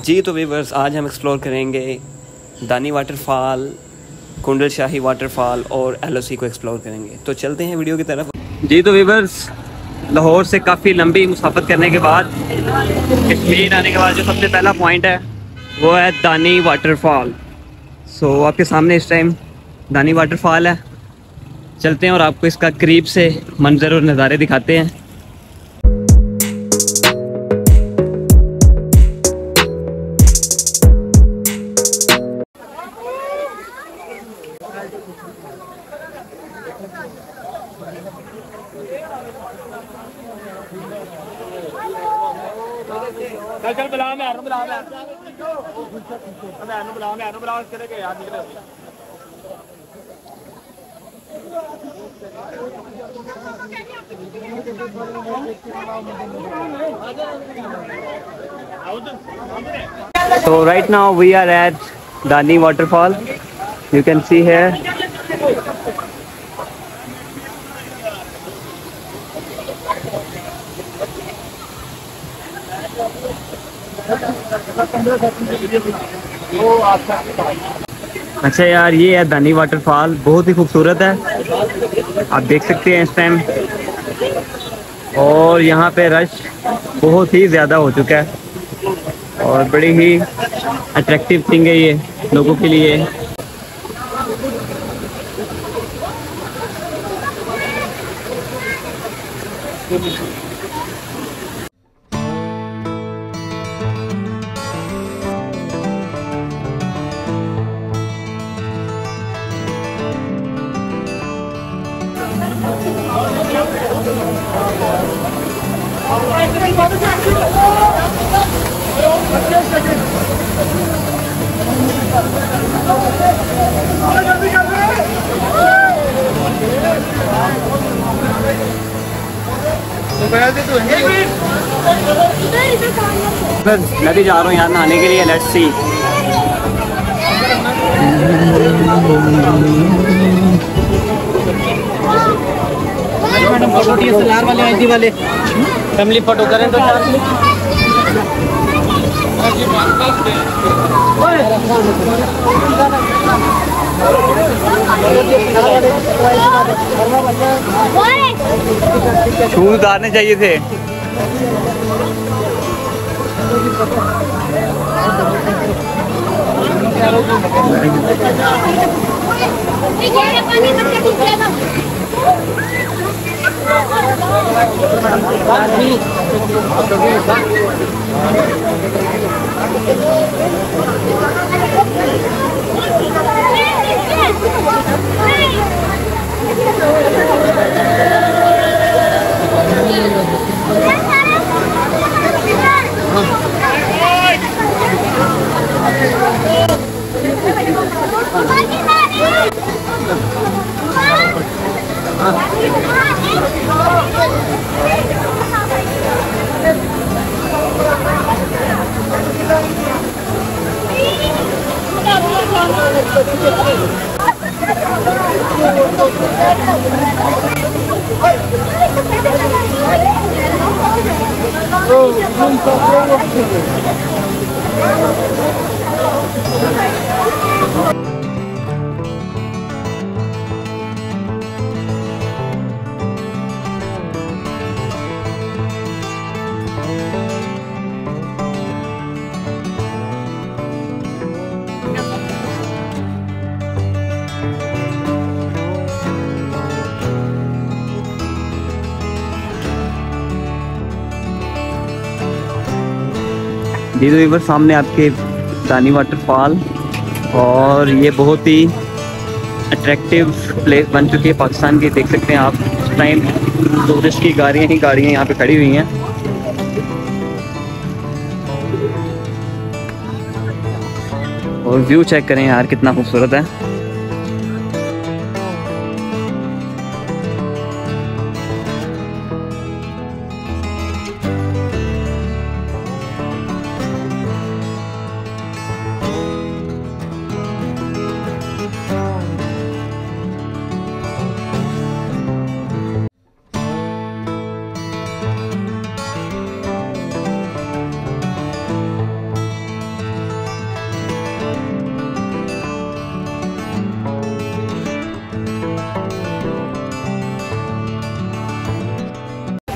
जी तो व्यूअर्स, आज हम एक्सप्लोर करेंगे दानी वाटरफॉल, कुंडल शाही वाटरफॉल और LOC को एक्सप्लोर करेंगे। तो चलते हैं वीडियो की तरफ। जी तो व्यूअर्स, लाहौर से काफ़ी लंबी मुसाफत करने के बाद कश्मीर आने के बाद जो सबसे पहला पॉइंट है वो है दानी वाटरफॉल। सो आपके सामने इस टाइम दानी वाटरफॉल है। चलते हैं और आपको इसका करीब से मंजर और नज़ारे दिखाते हैं। चल बुला मैं बुला बुला चले गए यार निकले। So right now we are at Dani waterfall. You can see here. अच्छा यार, ये है दानी वाटरफॉल, बहुत ही खूबसूरत है, आप देख सकते हैं इस टाइम। और यहाँ पे रश बहुत ही ज़्यादा हो चुका है और बड़ी ही अट्रैक्टिव थिंग है ये लोगों के लिए। मैं भी जा रहा हूँ यहाँ नहाने के लिए। Let's see. फोटो DSLR वाले ID वाले फैमिली फोटो करें तो शूज उतारने चाहिए थे। जी तो इधर सामने आपके दानी वाटरफॉल, और ये बहुत ही अट्रैक्टिव प्लेस बन चुकी है पाकिस्तान की। देख सकते हैं आप इस टाइम टूरिस्ट की गाड़ियाँ यहाँ पे खड़ी हुई हैं। और व्यू चेक करें यार, कितना खूबसूरत है।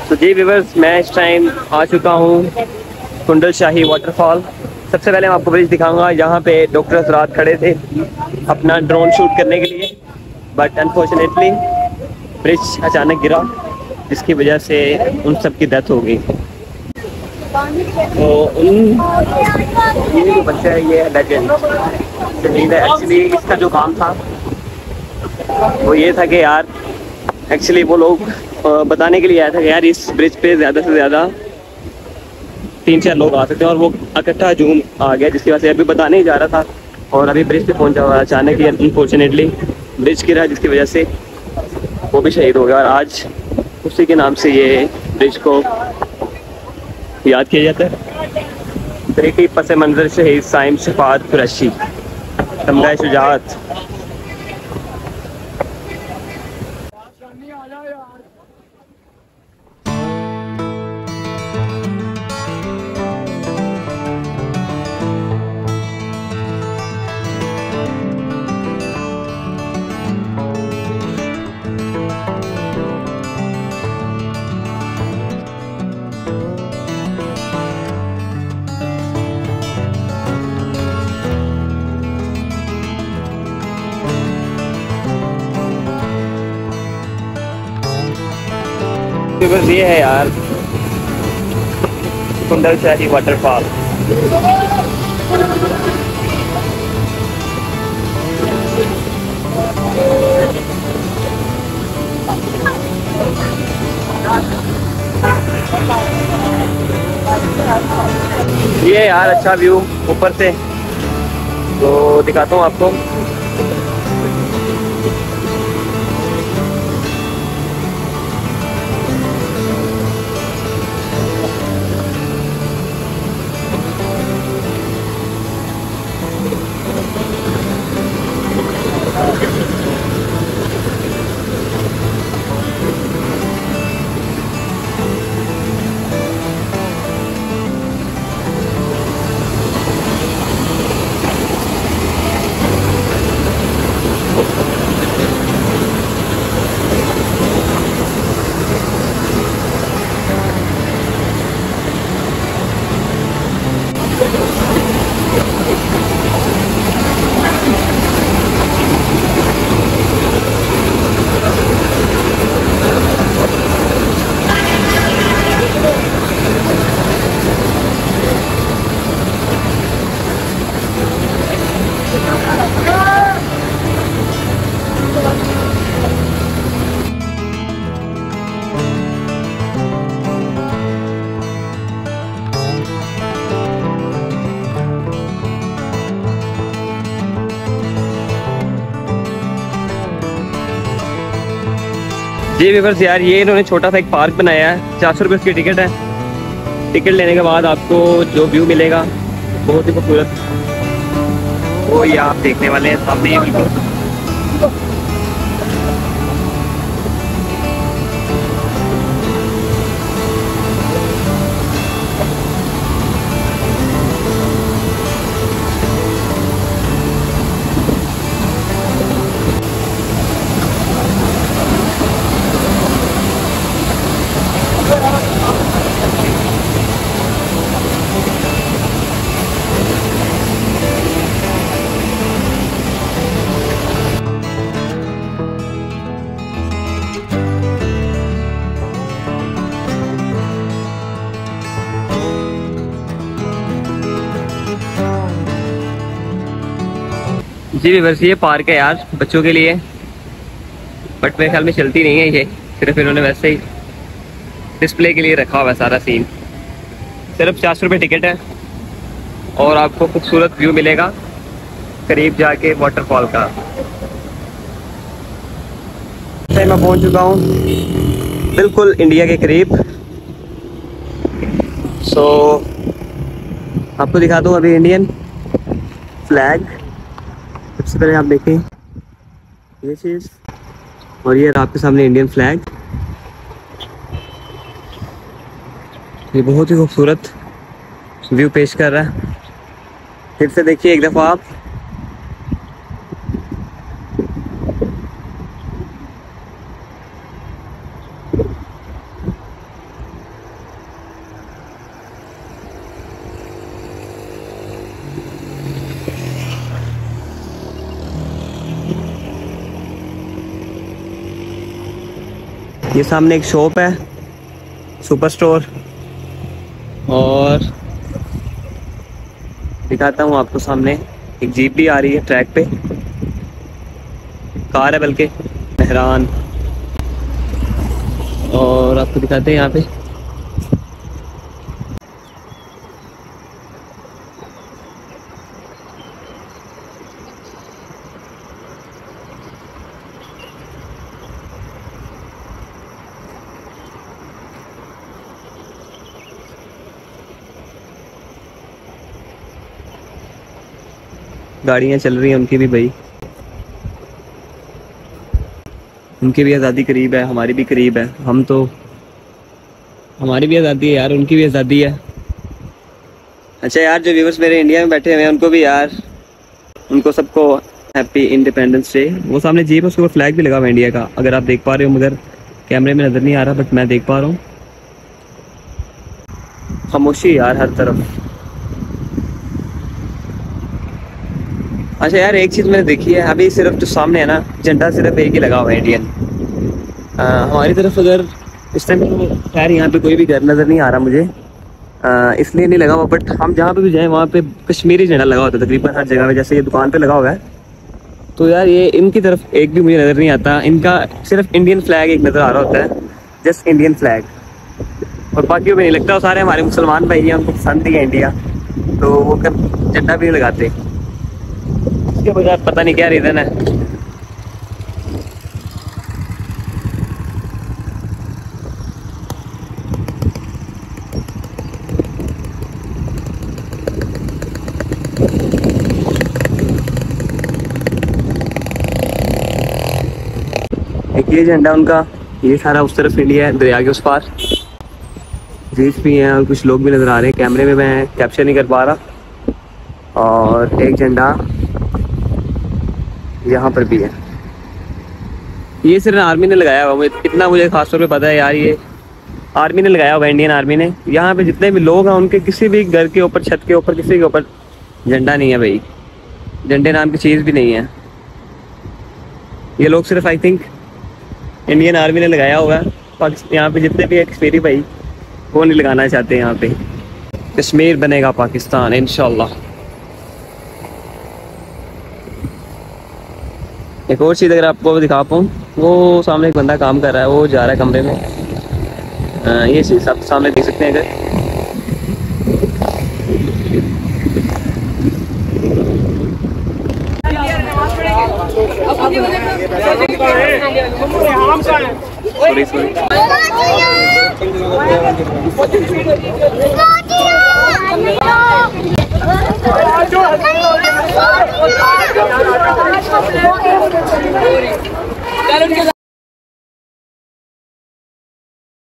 तो जी व्यूअर्स, मैं इस टाइम आ चुका हूँ कुंडल शाही वाटरफॉल। सबसे पहले मैं आपको ब्रिज दिखाऊंगा। यहाँ पे डॉक्टर हजरात खड़े थे अपना ड्रोन शूट करने के लिए, बट अनफॉर्चुनेटली ब्रिज अचानक गिरा, जिसकी वजह से उन सब की डेथ हो गई। तो ये जो बच्चा है ये लेजेंड शहीद है। एक्चुअली इसका जो काम था वो ये था कि यार, एक्चुअली वो लोग बताने के लिए आया था कि यार इस ब्रिज पे ज़्यादा से ज़्यादा 3-4 लोग आ सकते हैं, और वो इकट्ठा जूम आ गया, जिसकी वजह से अभी बताने ही जा रहा था और अभी ब्रिज पे पहुंचा हुआ है। अचानक ही अनफॉर्चुनेटली ब्रिज गिरा, जिसकी वजह से वो भी शहीद हो गया, और आज उसी के नाम से ये ब्रिज को याद किया जाता है। तरीक़ी पस मंज़र शहीद साइम शफात कुरैशी, तमगा शुजाअत। बस ये है यार कुंडल शाही वाटरफॉल। ये यार अच्छा व्यू ऊपर से, तो दिखाता हूँ आपको। जी व्यूअर्स, यार ये इन्होंने छोटा सा एक पार्क बनाया है। 400 रुपये उसकी टिकट है। टिकट लेने के बाद आपको जो व्यू मिलेगा बहुत ही खूबसूरत, वो ये आप देखने वाले हैं सामने ही बिल्कुल। जी व्यूअर्स, ये पार्क है यार बच्चों के लिए, बट मेरे ख्याल में चलती नहीं है ये, सिर्फ इन्होंने वैसे ही डिस्प्ले के लिए रखा हुआ है सारा सीन। सिर्फ 400 रुपये टिकट है और आपको खूबसूरत व्यू मिलेगा करीब जाके वाटरफॉल का। मैं पहुंच चुका हूँ बिल्कुल इंडिया के करीब। सो आपको दिखा दूँ अभी इंडियन फ्लैग। सबसे पहले आप देखें ये चीज़, और ये आपके सामने इंडियन फ्लैग। ये बहुत ही खूबसूरत व्यू पेश कर रहा है। फिर से देखिए एक दफ़ा आप। ये सामने एक शॉप है, सुपर स्टोर, और दिखाता हूँ आपको सामने एक जीप भी आ रही है ट्रैक पे, कार है बल्कि, मेहरान। और आपको दिखाते हैं यहाँ पे गाड़ियाँ चल रही हैं उनकी भी भाई, उनकी भी आज़ादी करीब है, हमारी भी करीब है। हम तो, हमारी भी आज़ादी है यार, उनकी भी आज़ादी है। अच्छा यार, जो व्यूअर्स मेरे इंडिया में बैठे हुए हैं उनको भी यार, उनको सबको हैप्पी इंडिपेंडेंस डे। वो सामने जीप है, उसके ऊपर फ्लैग भी लगा हुआ है इंडिया का, अगर आप देख पा रहे हो, मगर कैमरे में नज़र नहीं आ रहा, बट मैं देख पा रहा हूँ। खामोशी यार हर तरफ। अच्छा यार, एक चीज़ मैंने देखी है, अभी सिर्फ जो सामने है ना, झंडा सिर्फ एक ही लगा हुआ है इंडियन। हमारी तरफ अगर इस टाइम तो खैर यहाँ पे कोई भी घर नज़र नहीं आ रहा मुझे, इसलिए नहीं लगा हुआ, बट हम जहाँ पे भी जाएँ वहाँ पे कश्मीरी झंडा लगा होता है तकरीबन हर जगह पे। जैसे ये दुकान पे लगा हुआ है, तो यार ये इनकी तरफ एक भी मुझे नज़र नहीं आता। इनका सिर्फ इंडियन फ्लैग एक नज़र आ रहा होता है, जस्ट इंडियन फ्लैग, और बाकी भी नहीं लगता। वो सारे हमारे मुसलमान भाई हैं, उनको पसंद ही है इंडिया, तो वो झंडा भी नहीं लगाते। इसके बगैर पता नहीं क्या रीज़न है। एक ये झंडा उनका, ये सारा उस तरफ इंडिया है, दरिया के उस पार जीप भी हैं और कुछ लोग भी नज़र आ रहे हैं, कैमरे में मैं कैप्चर नहीं कर पा रहा। और एक झंडा यहाँ पर भी है, ये सिर्फ आर्मी ने लगाया हुआ, इतना मुझे खास तौर पे पता है यार, ये आर्मी ने लगाया हुआ, इंडियन आर्मी ने। यहाँ पे जितने भी लोग हैं उनके किसी भी घर के ऊपर, छत के ऊपर, किसी के ऊपर झंडा नहीं है भाई, झंडे नाम की चीज़ भी नहीं है। ये लोग सिर्फ आई थिंक इंडियन आर्मी ने लगाया हुआ है। यहाँ पे जितने भी कश्मीरी भाई, वो नहीं लगाना चाहते। यहाँ पे कश्मीर बनेगा पाकिस्तान इंशाल्लाह। एक और चीज़ अगर आपको दिखा पाऊँ, वो सामने एक बंदा काम कर रहा है, वो जा रहा है कमरे में। ये चीज़ आप सामने देख सकते हैं अगर, सॉरी